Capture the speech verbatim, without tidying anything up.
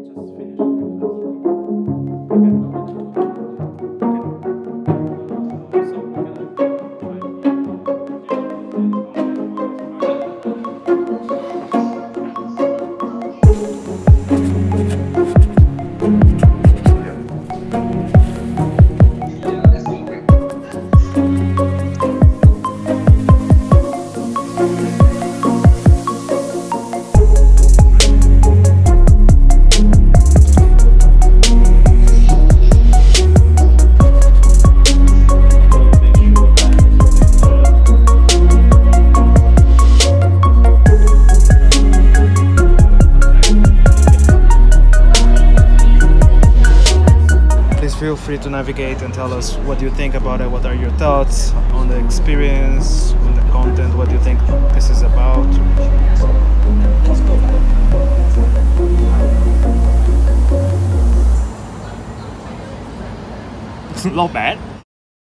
Feel free to navigate and tell us what you think about it. What are your thoughts on the experience, on the content? What do you think this is about? Not bad.